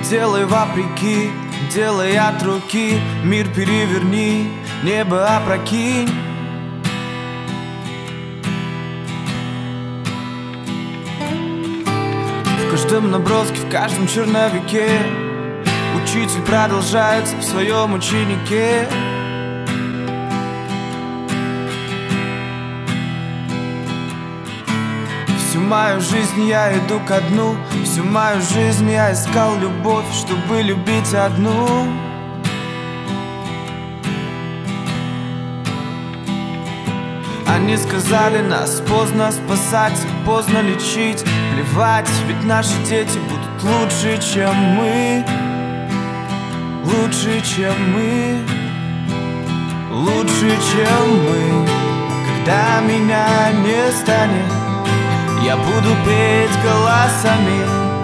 делай вопреки, делай от руки. Мир переверни, небо опрокинь. В каждом наброске, в каждом черновике учитель продолжается в своем ученике. Всю мою жизнь я иду ко дну, всю мою жизнь я искал любовь, чтобы любить одну. Они сказали, нас поздно спасать, поздно лечить. Плевать, ведь наши дети будут лучше, чем мы. Лучше, чем мы. Лучше, чем мы. Когда меня не станет, я буду петь голосами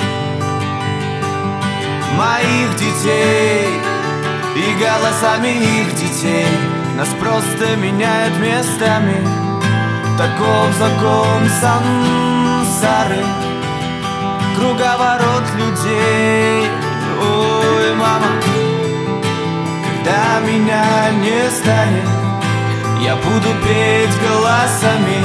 моих детей и голосами их детей. Нас просто меняют местами. Таков закон сансары, круговорот людей. Ой, мама, когда меня не станет, я буду петь голосами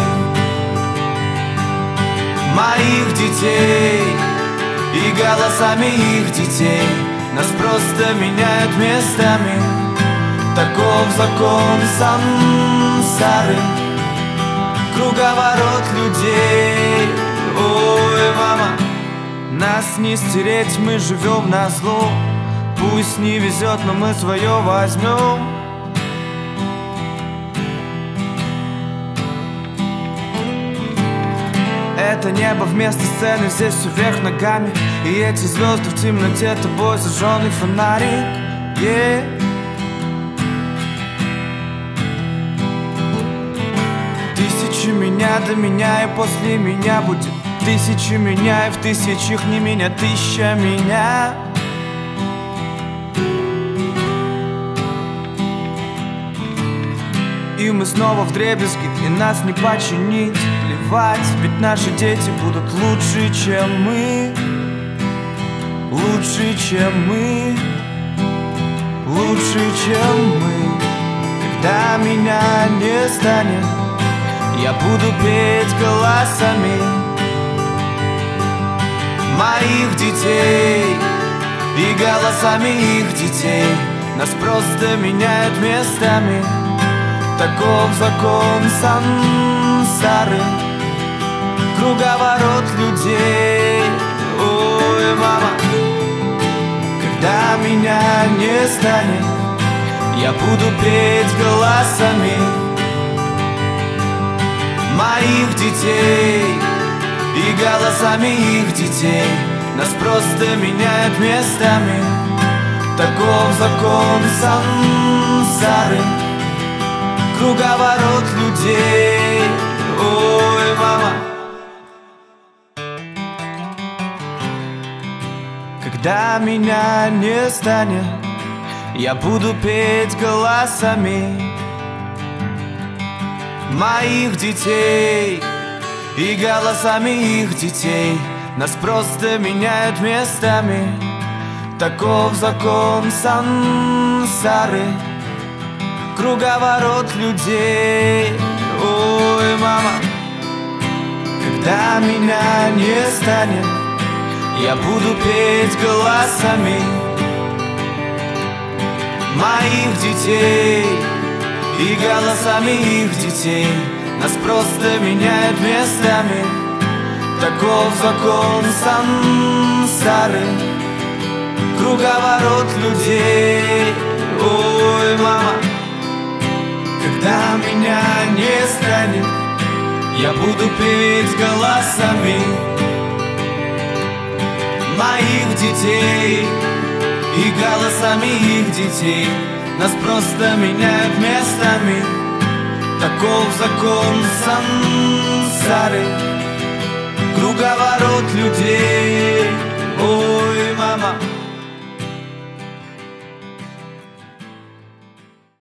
моих детей и голосами их детей. Нас просто меняют местами. Таков закон сансары, круговорот людей. Ой, мама, нас не стереть, мы живем назло. Пусть не везет, но мы свое возьмем. Это небо вместо сцены, здесь все вверх ногами. И эти звезды в темноте, тобой зажженный фонарик. Тысячи меня до меня, и после меня будет тысячи меня, и в тысячах не меня, тысяча меня. И мы снова вдребезги, и нас не починить. Плевать, ведь наши дети будут лучше, чем мы. Лучше, чем мы. Лучше, чем мы. Когда меня не станет, я буду петь голосами моих детей и голосами их детей. Нас просто меняют местами. Таков закон сансары, круговорот людей. Ой, мама, когда меня не станет, я буду петь голосами моих детей и голосами их детей. Нас просто меняют местами. Таков закон сансары, круговорот людей. Ой, мама, когда меня не станет, я буду петь голосами моих детей и голосами их детей. Нас просто меняют местами. Таков закон сансары, круговорот людей. Ой, мама, когда меня не станет, я буду петь голосами моих детей и голосами их детей. Нас просто меняют местами. Таков закон сансары, круговорот людей. Ой, мама, когда меня не станет, я буду петь голосами моих детей и голосами их детей. Нас просто меняют местами. Таков закон сансары, круговорот людей.